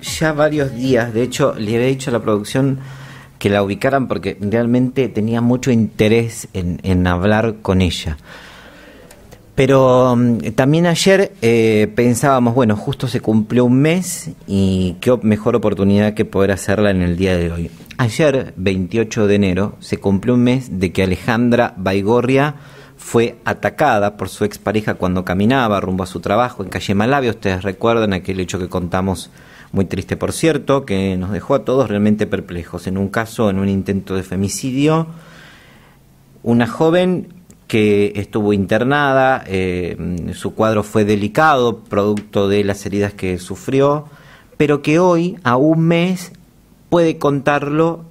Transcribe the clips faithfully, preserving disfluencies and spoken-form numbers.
ya varios días. De hecho, le había dicho a la producción que la ubicaran porque realmente tenía mucho interés en, en hablar con ella. Pero um, también ayer eh, pensábamos, bueno, justo se cumplió un mes y qué mejor oportunidad que poder hacerla en el día de hoy. Ayer, veintiocho de enero, se cumplió un mes de que Alejandra Baigorria fue atacada por su expareja cuando caminaba rumbo a su trabajo en calle Malavia. Ustedes recuerdan aquel hecho que contamos, muy triste por cierto, que nos dejó a todos realmente perplejos. En un caso, en un intento de femicidio, una joven que estuvo internada, eh, su cuadro fue delicado, producto de las heridas que sufrió, pero que hoy, a un mes, puede contarlo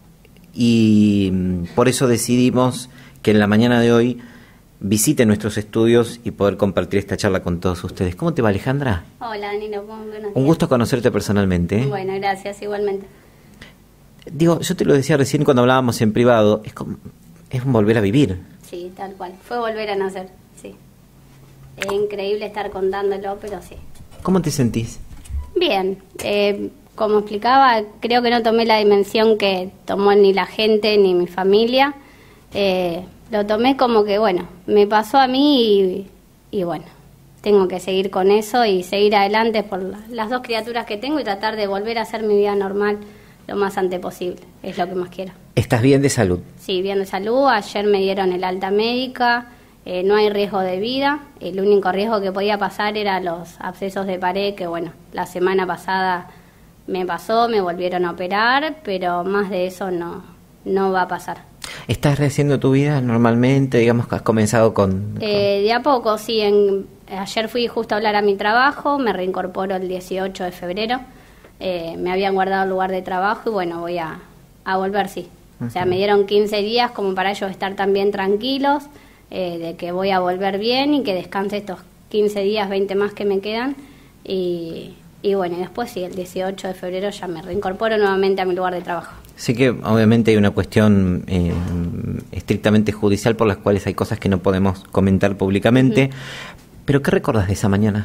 y por eso decidimos que en la mañana de hoy visite nuestros estudios y poder compartir esta charla con todos ustedes. ¿Cómo te va, Alejandra? Hola, Danilo. Buenos días. Un gusto conocerte personalmente, ¿eh? Bueno, gracias, igualmente. Digo, yo te lo decía recién cuando hablábamos en privado, es como, es un volver a vivir. Sí, tal cual. Fue volver a nacer, sí. Es increíble estar contándolo, pero sí. ¿Cómo te sentís? Bien. Eh, como explicaba, creo que no tomé la dimensión que tomó ni la gente ni mi familia. Eh, lo tomé como que, bueno, me pasó a mí y, y bueno, tengo que seguir con eso y seguir adelante por la, las dos criaturas que tengo y tratar de volver a hacer mi vida normal lo más antes posible. Es lo que más quiero. ¿Estás bien de salud? Sí, bien de salud. Ayer me dieron el alta médica, eh, no hay riesgo de vida. El único riesgo que podía pasar era los abscesos de pared, que bueno, la semana pasada me pasó, me volvieron a operar, pero más de eso no, no va a pasar. ¿Estás rehaciendo tu vida normalmente? Digamos que has comenzado con... Eh, con... de a poco, sí. En, ayer fui justo a hablar a mi trabajo, me reincorporo el dieciocho de febrero. Eh, me habían guardado el lugar de trabajo y bueno, voy a, a volver, sí. O sea, me dieron quince días como para ellos estar también tranquilos, eh, de que voy a volver bien y que descanse estos quince días, veinte más que me quedan. Y, y bueno, y después sí, el dieciocho de febrero ya me reincorporo nuevamente a mi lugar de trabajo. Sí que obviamente hay una cuestión eh, estrictamente judicial por las cuales hay cosas que no podemos comentar públicamente. Uh-huh. ¿Pero qué recordás de esa mañana?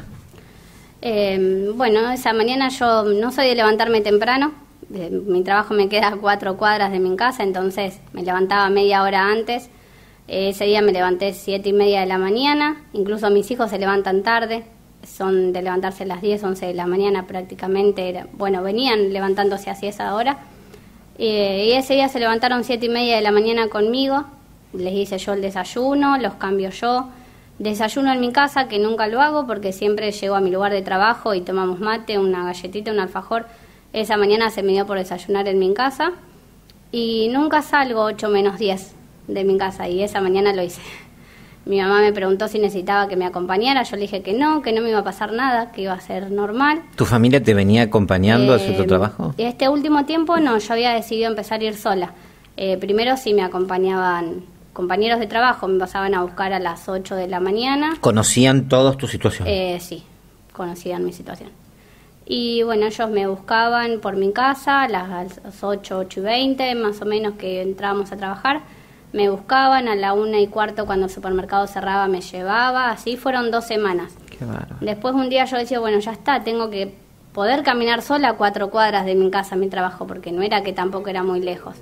Eh, bueno, esa mañana yo no soy de levantarme temprano. Mi trabajo me queda a cuatro cuadras de mi casa, entonces me levantaba media hora antes. Ese día me levanté siete y media de la mañana. Incluso mis hijos se levantan tarde, son de levantarse a las diez, once de la mañana prácticamente. Bueno, venían levantándose así a esa hora. Eh, y ese día se levantaron siete y media de la mañana conmigo. Les hice yo el desayuno, los cambio yo. Desayuno en mi casa, que nunca lo hago porque siempre llego a mi lugar de trabajo y tomamos mate, una galletita, un alfajor. Esa mañana se me dio por desayunar en mi casa y nunca salgo ocho menos diez de mi casa y esa mañana lo hice. Mi mamá me preguntó si necesitaba que me acompañara, yo le dije que no, que no me iba a pasar nada, que iba a ser normal. ¿Tu familia te venía acompañando eh, hacia tu trabajo? Este último tiempo no, yo había decidido empezar a ir sola. Eh, primero sí me acompañaban compañeros de trabajo, me pasaban a buscar a las ocho de la mañana. ¿Conocían todos tu situación? Eh, sí, conocían mi situación. Y bueno, ellos me buscaban por mi casa a las ocho, ocho y veinte, más o menos que entrábamos a trabajar. Me buscaban a la una y cuarto cuando el supermercado cerraba, me llevaba. Así fueron dos semanas. Qué bárbaro. Después un día yo decía, bueno, ya está, tengo que poder caminar sola a cuatro cuadras de mi casa a mi trabajo, porque no era que tampoco era muy lejos.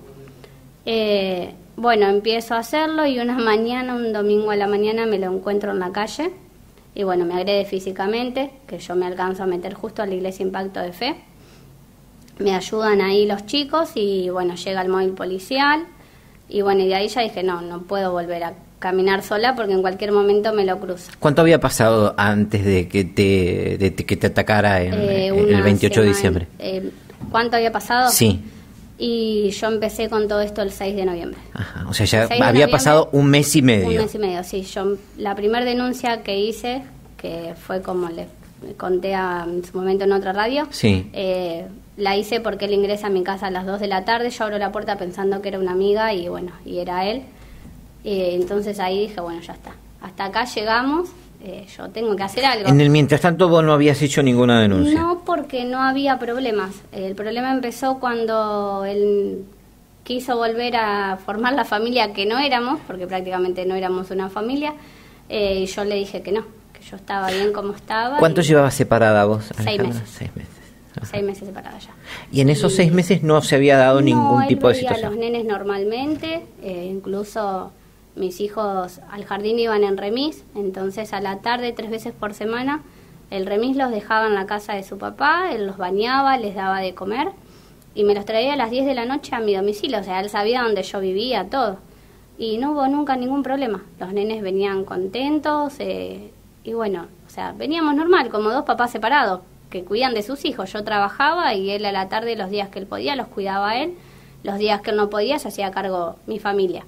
Eh, bueno, empiezo a hacerlo y una mañana, un domingo a la mañana, me lo encuentro en la calle. Y bueno, me agrede físicamente, que yo me alcanzo a meter justo a la Iglesia Impacto de Fe. Me ayudan ahí los chicos y bueno, llega el móvil policial. Y bueno, y de ahí ya dije, no, no puedo volver a caminar sola porque en cualquier momento me lo cruzo. ¿Cuánto había pasado antes de que te, de que te atacara en, eh, el veintiocho semana, de diciembre? Eh, ¿Cuánto había pasado? Sí. Y yo empecé con todo esto el seis de noviembre. Ajá, o sea, ya había pasado un mes y medio. Un mes y medio, sí. Yo, la primera denuncia que hice, que fue como le conté a, en su momento en otra radio, sí. eh, la hice porque él ingresa a mi casa a las dos de la tarde, yo abro la puerta pensando que era una amiga y bueno, y era él. Eh, entonces ahí dije, bueno, ya está. Hasta acá llegamos, eh, yo tengo que hacer algo. En el mientras tanto vos no habías hecho ninguna denuncia. No, porque no había problemas. El problema empezó cuando él quiso volver a formar la familia que no éramos, porque prácticamente no éramos una familia, eh, y yo le dije que no, que yo estaba bien como estaba. ¿Cuánto y... llevabas separada vos, Seis Alejandra? meses. Seis meses. seis meses separada ya. ¿Y en esos y, seis meses no se había dado no, ningún tipo de situación? No, él veía a los nenes normalmente, eh, incluso mis hijos al jardín iban en remis, entonces a la tarde, tres veces por semana, el remis los dejaba en la casa de su papá, él los bañaba, les daba de comer y me los traía a las diez de la noche a mi domicilio, o sea, él sabía dónde yo vivía, todo. Y no hubo nunca ningún problema, los nenes venían contentos eh, y bueno, o sea, veníamos normal, como dos papás separados, que cuidan de sus hijos. Yo trabajaba y él a la tarde, los días que él podía, los cuidaba él, los días que él no podía, se hacía cargo mi familia.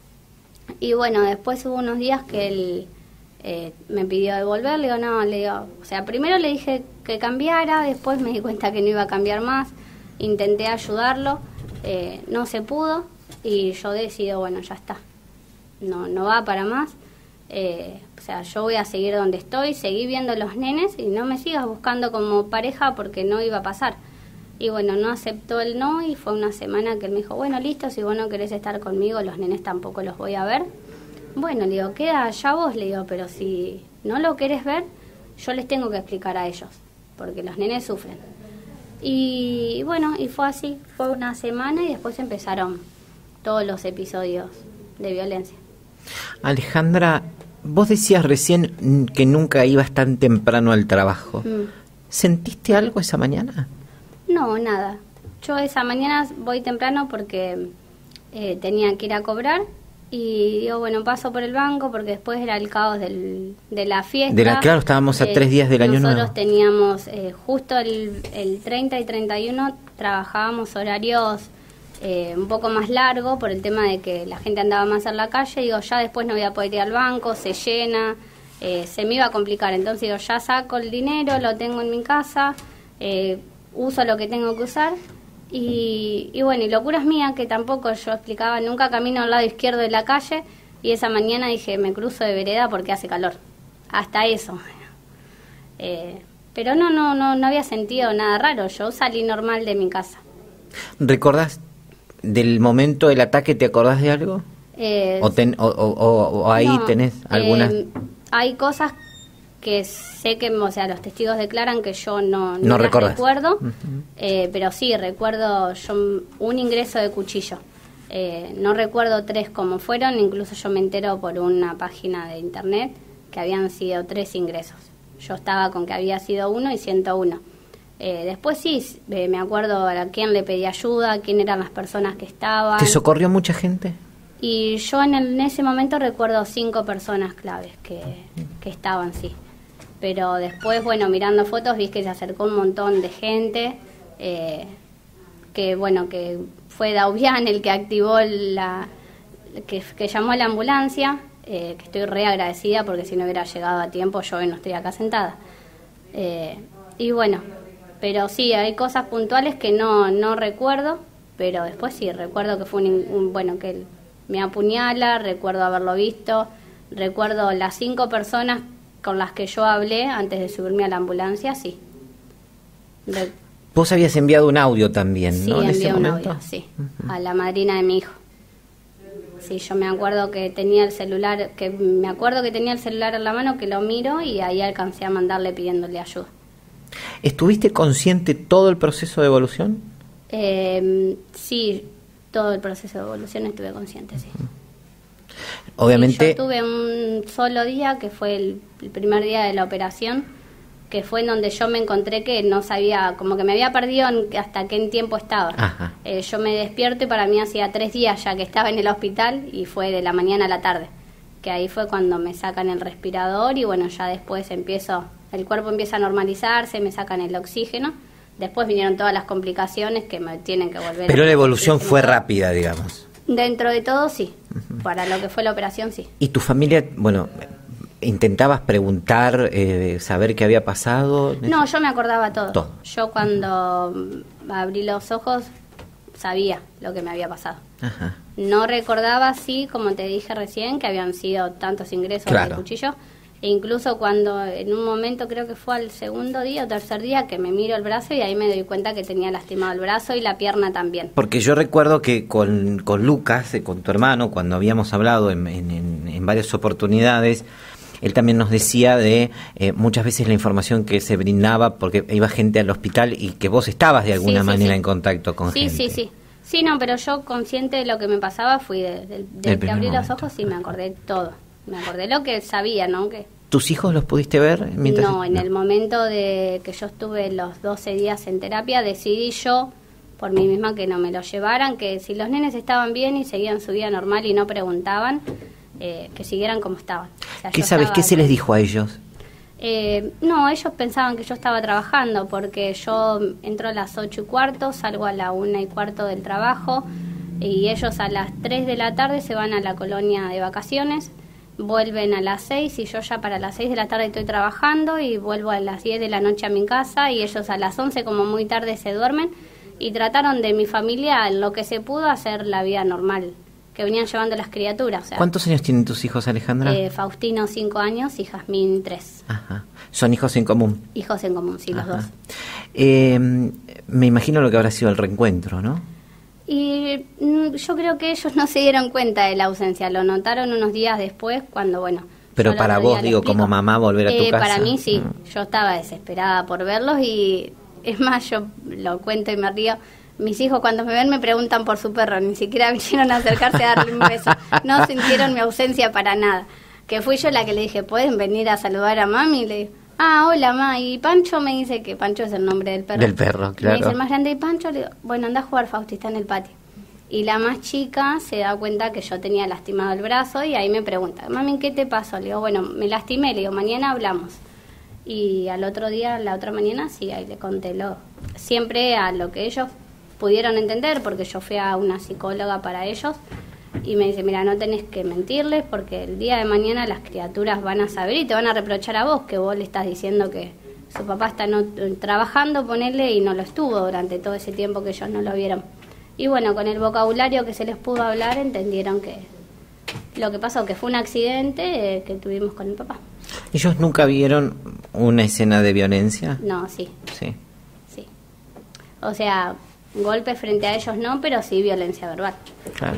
Y bueno, después hubo unos días que él eh, me pidió devolver, le digo, no, le digo, o sea, primero le dije que cambiara, después me di cuenta que no iba a cambiar más, intenté ayudarlo, eh, no se pudo y yo decido, bueno, ya está, no, no va para más, eh, o sea, yo voy a seguir donde estoy, seguí viendo los nenes y no me sigas buscando como pareja porque no iba a pasar. Y bueno, no aceptó el no y fue una semana que él me dijo, bueno, listo, si vos no querés estar conmigo, los nenes tampoco los voy a ver. Bueno, le digo, queda allá vos, le digo, pero si no lo querés ver, yo les tengo que explicar a ellos, porque los nenes sufren. Y bueno, y fue así, fue una semana y después empezaron todos los episodios de violencia. Alejandra, vos decías recién que nunca ibas tan temprano al trabajo. Mm. ¿Sentiste algo esa mañana? No, nada. Yo esa mañana voy temprano porque eh, tenía que ir a cobrar y digo, bueno, paso por el banco porque después era el caos del, de la fiesta. De la, claro, estábamos a eh, tres días del año nuevo. Nosotros teníamos eh, justo el, el treinta y treinta y uno trabajábamos horarios eh, un poco más largos por el tema de que la gente andaba más en la calle. Digo, ya después no voy a poder ir al banco, se llena, eh, se me iba a complicar. Entonces digo, ya saco el dinero, lo tengo en mi casa, eh, uso lo que tengo que usar y, y bueno, y locuras mías que tampoco yo explicaba, nunca camino al lado izquierdo de la calle y esa mañana dije, me cruzo de vereda porque hace calor, hasta eso. Eh, pero no, no, no, no había sentido nada raro, yo salí normal de mi casa. ¿Recordás del momento del ataque, te acordás de algo? Eh, o, ten, o, o, o ahí no, tenés algunas... Eh, hay cosas que sé que, o sea, los testigos declaran que yo no, no, no las Uh-huh. recuerdo, eh, pero sí, recuerdo yo un ingreso de cuchillo. Eh, no recuerdo tres cómo fueron, incluso yo me entero por una página de internet que habían sido tres ingresos. Yo estaba con que había sido uno y ciento uno. Eh, después sí, eh, me acuerdo a quién le pedí ayuda, quién eran las personas que estaban. ¿Te socorrió mucha gente? Y yo en, el, en ese momento recuerdo cinco personas claves que, que estaban, sí. Pero después, bueno, mirando fotos vi que se acercó un montón de gente, eh, que bueno, que fue Daubian el que activó la, que, que llamó a la ambulancia, eh, que estoy re agradecida porque si no hubiera llegado a tiempo yo hoy no estoy acá sentada. Eh, y bueno, pero sí, hay cosas puntuales que no, no recuerdo, pero después sí, recuerdo que fue un, un bueno, que él me apuñala, recuerdo haberlo visto, recuerdo las cinco personas con las que yo hablé antes de subirme a la ambulancia, sí. De... Vos habías enviado un audio también, sí, ¿no? Sí, en envié ese un momento. audio, sí, uh-huh. A la madrina de mi hijo. Sí, yo me acuerdo que tenía el celular, que me acuerdo que tenía el celular en la mano, que lo miro y ahí alcancé a mandarle pidiéndole ayuda. ¿Estuviste consciente todo el proceso de evolución? Eh, sí, todo el proceso de evolución estuve consciente, sí. Uh-huh. Obviamente. Y yo tuve un solo día, que fue el, el primer día de la operación, que fue en donde yo me encontré que no sabía, como que me había perdido en, hasta qué tiempo estaba. Eh, yo me despierto y para mí hacía tres días ya que estaba en el hospital y fue de la mañana a la tarde, que ahí fue cuando me sacan el respirador y bueno, ya después empiezo, el cuerpo empieza a normalizarse, me sacan el oxígeno, después vinieron todas las complicaciones que me tienen que volver. Pero a la evolución fue rápida, digamos. Dentro de todo, sí. Uh-huh. Para lo que fue la operación, sí. ¿Y tu familia, bueno, intentabas preguntar, eh, saber qué había pasado? No, yo me acordaba todo. todo. Yo cuando abrí los ojos sabía lo que me había pasado. Ajá. No recordaba, sí, como te dije recién, que habían sido tantos ingresos claro. de cuchillo. E incluso cuando en un momento, creo que fue al segundo día o tercer día, que me miro el brazo y ahí me doy cuenta que tenía lastimado el brazo y la pierna también. Porque yo recuerdo que con, con Lucas, con tu hermano, cuando habíamos hablado en, en, en varias oportunidades, él también nos decía de eh, muchas veces la información que se brindaba, porque iba gente al hospital y que vos estabas de alguna sí, sí, manera sí. en contacto con sí, gente. Sí, sí, sí. Sí, no, pero yo consciente de lo que me pasaba fui de, de, de que abrí los ojos y me acordé todo. Me acordé lo que sabía, ¿no? Que ¿Tus hijos los pudiste ver? Mientras... No, en no. el momento de que yo estuve los doce días en terapia, decidí yo, por mí misma, que no me los llevaran, que si los nenes estaban bien y seguían su vida normal y no preguntaban, eh, que siguieran como estaban. O sea, ¿Qué sabes? ¿Qué se les dijo a ellos? Eh, no, ellos pensaban que yo estaba trabajando, porque yo entro a las ocho y cuarto, salgo a la una y cuarto del trabajo, y ellos a las tres de la tarde se van a la colonia de vacaciones, vuelven a las seis y yo ya para las seis de la tarde estoy trabajando y vuelvo a las diez de la noche a mi casa, y ellos a las once como muy tarde se duermen, y trataron de mi familia en lo que se pudo hacer la vida normal que venían llevando las criaturas. O sea, ¿cuántos años tienen tus hijos, Alejandra? Eh, Faustino cinco años y Jazmín tres. Ajá. ¿Son hijos en común? Hijos en común, sí, Ajá. los dos. Eh, me imagino lo que habrá sido el reencuentro, ¿no? Y mm, yo creo que ellos no se dieron cuenta de la ausencia, lo notaron unos días después cuando, bueno... Pero para vos, digo, como mamá, volver a tu eh, casa. Para mí sí, mm. yo estaba desesperada por verlos y es más, yo lo cuento y me río. Mis hijos cuando me ven me preguntan por su perro, ni siquiera vinieron a acercarse a darle un beso, no sintieron mi ausencia para nada. Que fui yo la que le dije, ¿pueden venir a saludar a mami? Y le digo, ah, hola, ma. Y Pancho me dice que Pancho es el nombre del perro. Del perro, claro. Me dice el más grande, y Pancho, le digo, bueno, anda a jugar, Fausti, está en el patio. Y la más chica se da cuenta que yo tenía lastimado el brazo y ahí me pregunta, mami, ¿qué te pasó? Le digo, bueno, me lastimé, le digo, mañana hablamos. Y al otro día, la otra mañana, sí, ahí le conté lo, siempre a lo que ellos pudieron entender, porque yo fui a una psicóloga para ellos y me dice, mira, no tenés que mentirles porque el día de mañana las criaturas van a saber y te van a reprochar a vos que vos le estás diciendo que su papá está no, trabajando, ponele, y no lo estuvo durante todo ese tiempo que ellos no lo vieron. Y bueno, con el vocabulario que se les pudo hablar, entendieron que lo que pasó, que fue un accidente eh, que tuvimos con el papá. ¿Ellos nunca vieron una escena de violencia? No, sí. Sí. Sí. O sea, golpes frente a ellos no, pero sí violencia verbal. Claro.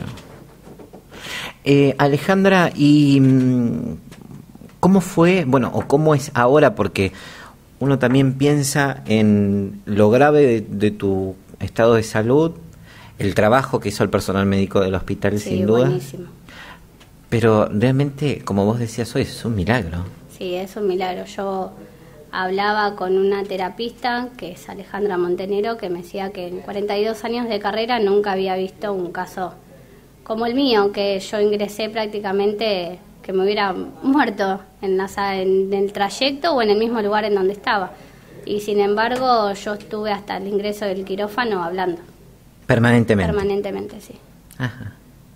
Eh, Alejandra, ¿y mm, cómo fue, bueno, o cómo es ahora? Porque uno también piensa en lo grave de, de tu estado de salud, el trabajo que hizo el personal médico del hospital, Sí, sin duda. buenísimo. Pero realmente, como vos decías hoy, es un milagro. Sí, es un milagro. Yo hablaba con una terapista, que es Alejandra Montenero, que me decía que en cuarenta y dos años de carrera nunca había visto un caso como el mío, que yo ingresé prácticamente que me hubiera muerto en, la, en el trayecto o en el mismo lugar en donde estaba. Y sin embargo, yo estuve hasta el ingreso del quirófano hablando. Permanentemente. Permanentemente, sí. Ajá.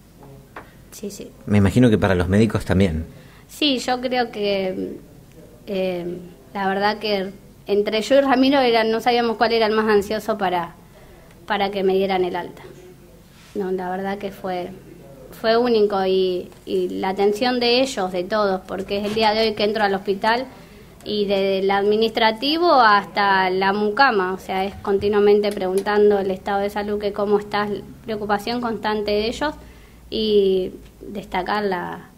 Sí, sí. Me imagino que para los médicos también. Sí, yo creo que eh, la verdad que entre yo y Ramiro era, no sabíamos cuál era el más ansioso para, para que me dieran el alta. No, la verdad que fue fue único y, y la atención de ellos, de todos, porque es el día de hoy que entro al hospital y desde el administrativo hasta la mucama, o sea, es continuamente preguntando el estado de salud, que cómo está, preocupación constante de ellos y destacar la,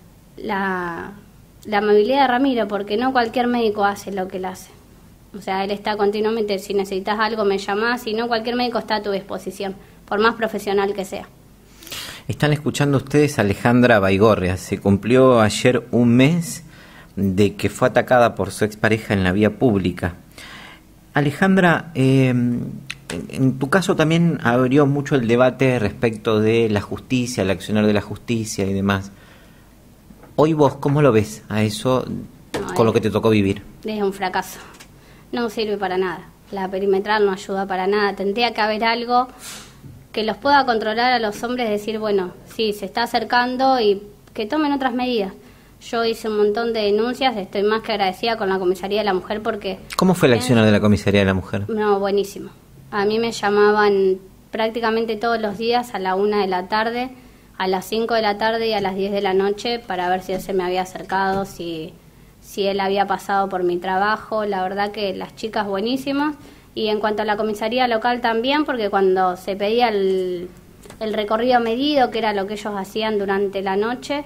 la, la amabilidad de Ramiro, porque no cualquier médico hace lo que él hace. O sea, él está continuamente, si necesitas algo me llamás, si no, cualquier médico está a tu disposición, por más profesional que sea. Están escuchando ustedes a Alejandra Baigorria. Se cumplió ayer un mes de que fue atacada por su expareja en la vía pública. Alejandra, eh, en, en tu caso también abrió mucho el debate respecto de la justicia, el accionar de la justicia y demás. Hoy vos, ¿cómo lo ves a eso no, con lo que te tocó vivir? Es un fracaso. No sirve para nada. La perimetral no ayuda para nada. Tendría que haber algo que los pueda controlar a los hombres, decir, bueno, sí, se está acercando y que tomen otras medidas. Yo hice un montón de denuncias, estoy más que agradecida con la Comisaría de la Mujer porque... ¿Cómo fue el accionar de la Comisaría de la Mujer? No, buenísimo. A mí me llamaban prácticamente todos los días a la una de la tarde, a las cinco de la tarde y a las diez de la noche para ver si él se me había acercado, si, si él había pasado por mi trabajo. La verdad que las chicas buenísimas. Y en cuanto a la comisaría local también, porque cuando se pedía el, el recorrido medido, que era lo que ellos hacían durante la noche,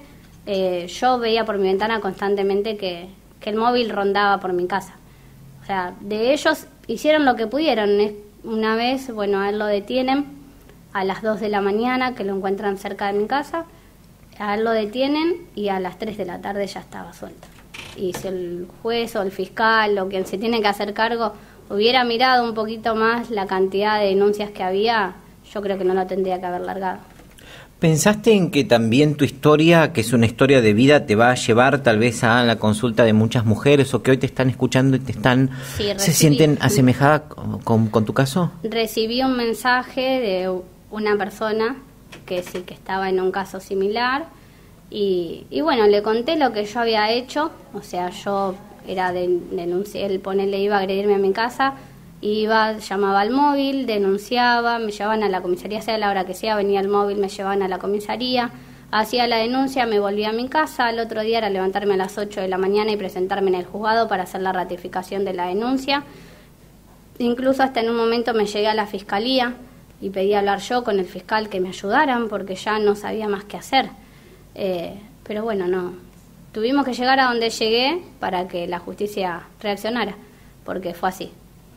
eh, yo veía por mi ventana constantemente que, que el móvil rondaba por mi casa. O sea, de ellos hicieron lo que pudieron. Una vez, bueno, a él lo detienen a las dos de la mañana, que lo encuentran cerca de mi casa. A él lo detienen y a las tres de la tarde ya estaba suelto. Y si el juez o el fiscal o quien se tiene que hacer cargo hubiera mirado un poquito más la cantidad de denuncias que había, yo creo que no lo tendría que haber largado. ¿Pensaste en que también tu historia, que es una historia de vida, te va a llevar tal vez a la consulta de muchas mujeres o que hoy te están escuchando y te están sí, recibí, se sienten asemejadas con, con, con tu caso? Recibí un mensaje de una persona que sí que estaba en un caso similar y, y bueno, le conté lo que yo había hecho. O sea, yo era de, denuncié, él ponele, iba a agredirme a mi casa, iba, llamaba al móvil, denunciaba, me llevaban a la comisaría, sea la hora que sea, venía el móvil, me llevaban a la comisaría, hacía la denuncia, me volvía a mi casa. Al otro día era levantarme a las ocho de la mañana y presentarme en el juzgado para hacer la ratificación de la denuncia. Incluso hasta en un momento me llegué a la fiscalía y pedí hablar yo con el fiscal, que me ayudaran porque ya no sabía más qué hacer. Eh, pero bueno, no. Tuvimos que llegar a donde llegué para que la justicia reaccionara, porque fue así.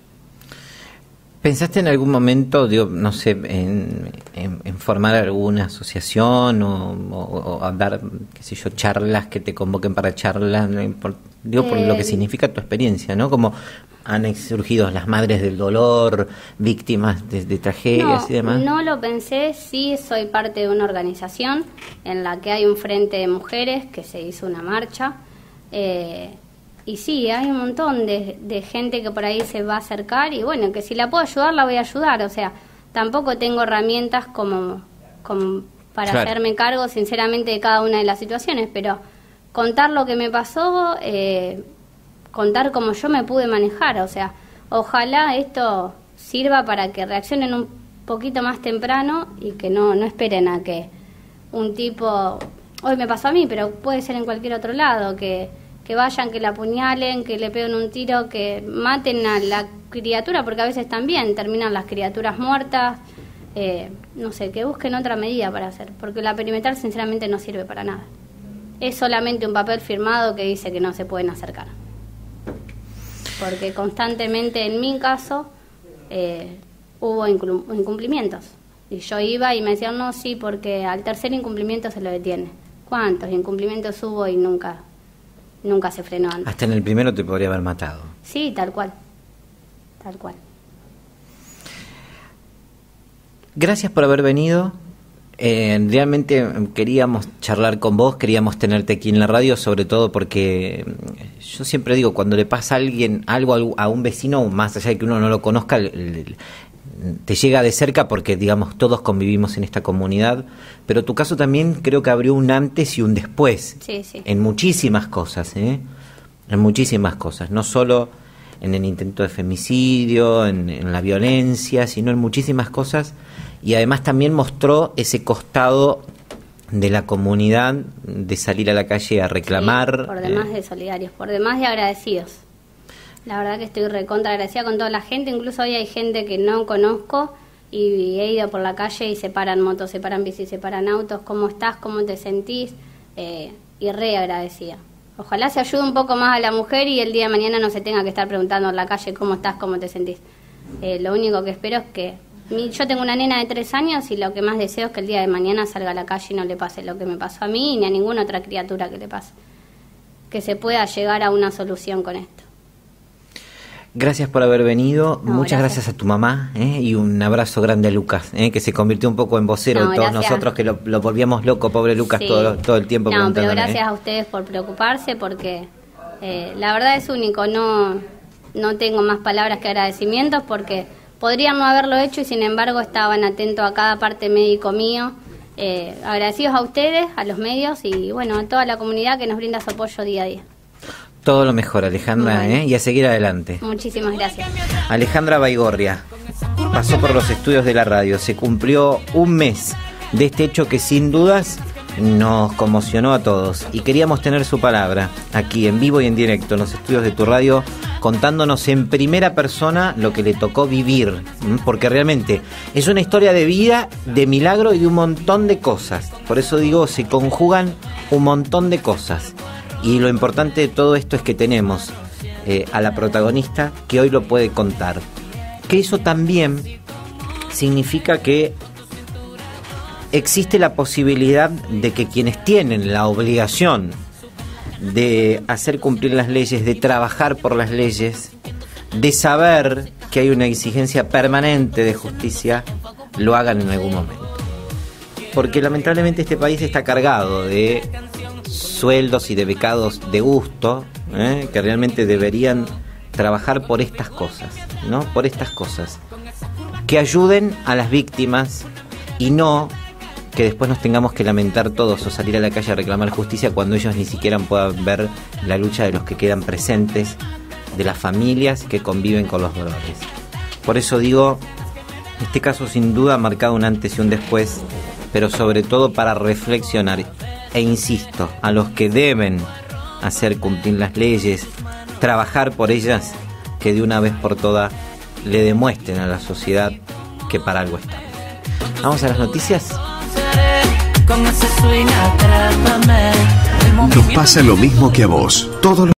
¿Pensaste en algún momento, digo, no sé, en, en, en formar alguna asociación o, o, o dar, qué sé yo, charlas que te convoquen para charlas? Por, digo, por eh, lo que significa tu experiencia, ¿no? Como han surgido las madres del dolor, víctimas de, de tragedias no, y demás. No lo pensé. Sí, soy parte de una organización en la que hay un frente de mujeres que se hizo una marcha. Eh, Y sí, hay un montón de, de gente que por ahí se va a acercar y bueno, que si la puedo ayudar, la voy a ayudar. O sea, tampoco tengo herramientas como, como para claro. hacerme cargo, sinceramente, de cada una de las situaciones, pero contar lo que me pasó, eh, contar cómo yo me pude manejar. O sea, ojalá esto sirva para que reaccionen un poquito más temprano y que no, no esperen a que un tipo, hoy me pasó a mí, pero puede ser en cualquier otro lado, que... que vayan, que la apuñalen, que le peguen un tiro, que maten a la criatura, porque a veces también terminan las criaturas muertas. Eh, no sé, que busquen otra medida para hacer, porque la perimetral sinceramente no sirve para nada. Es solamente un papel firmado que dice que no se pueden acercar. Porque constantemente, en mi caso, eh, hubo incumplimientos. Y yo iba y me decían, no, sí, porque al tercer incumplimiento se lo detiene. ¿Cuántos incumplimientos hubo y nunca... Nunca se frenó antes? Hasta en el primero te podría haber matado. Sí, tal cual. Tal cual. Gracias por haber venido. Eh, realmente queríamos charlar con vos, queríamos tenerte aquí en la radio, sobre todo porque yo siempre digo, cuando le pasa a alguien algo a un vecino, más allá de que uno no lo conozca, el, el, te llega de cerca porque, digamos, todos convivimos en esta comunidad, pero tu caso también creo que abrió un antes y un después. Sí, sí. En muchísimas cosas, ¿eh? En muchísimas cosas, no solo en el intento de femicidio, en, en la violencia, sino en muchísimas cosas, y además también mostró ese costado de la comunidad de salir a la calle a reclamar. Sí, por demás eh, de solidarios, por demás de agradecidos. La verdad que estoy recontra agradecida con toda la gente. Incluso hoy hay gente que no conozco y he ido por la calle y se paran motos, se paran bicis, se paran autos. ¿Cómo estás? ¿Cómo te sentís? Eh, y re agradecida. Ojalá se ayude un poco más a la mujer y el día de mañana no se tenga que estar preguntando en la calle cómo estás, cómo te sentís. Eh, lo único que espero es que... Mi, yo tengo una nena de tres años y lo que más deseo es que el día de mañana salga a la calle y no le pase lo que me pasó a mí ni a ninguna otra criatura que le pase. Que se pueda llegar a una solución con esto. Gracias por haber venido, no, muchas gracias. gracias a tu mamá, ¿eh? Y un abrazo grande a Lucas, ¿eh? Que se convirtió un poco en vocero no, de todos gracias. Nosotros, que lo, lo volvíamos loco, pobre Lucas, sí. todo, todo el tiempo. No, pero gracias ¿eh? a ustedes por preocuparse, porque eh, la verdad es único, no, no tengo más palabras que agradecimientos, porque podrían no haberlo hecho y sin embargo estaban atentos a cada parte médico mío. Eh, agradecidos a ustedes, a los medios y bueno, a toda la comunidad que nos brinda su apoyo día a día. Todo lo mejor, Alejandra, bueno. ¿eh? Y a seguir adelante. Muchísimas gracias. Alejandra Baigorria pasó por los estudios de la radio. Se cumplió un mes de este hecho que sin dudas nos conmocionó a todos. Y queríamos tener su palabra aquí en vivo y en directo en los estudios de tu radio, contándonos en primera persona lo que le tocó vivir. Porque realmente es una historia de vida, de milagro y de un montón de cosas. Por eso digo, se conjugan un montón de cosas. Y lo importante de todo esto es que tenemos eh, a la protagonista que hoy lo puede contar. Que eso también significa que existe la posibilidad de que quienes tienen la obligación de hacer cumplir las leyes, de trabajar por las leyes, de saber que hay una exigencia permanente de justicia, lo hagan en algún momento. Porque lamentablemente este país está cargado de sueldos y de becados de gusto, ¿eh? que realmente deberían trabajar por estas cosas, ¿no? Por estas cosas. Que ayuden a las víctimas y no que después nos tengamos que lamentar todos o salir a la calle a reclamar justicia cuando ellos ni siquiera puedan ver la lucha de los que quedan presentes, de las familias que conviven con los dolores. Por eso digo, este caso sin duda ha marcado un antes y un después, pero sobre todo para reflexionar, e insisto, a los que deben hacer cumplir las leyes, trabajar por ellas, que de una vez por todas le demuestren a la sociedad que para algo está. Vamos a las noticias. Nos pasa lo mismo que a vos. Todo lo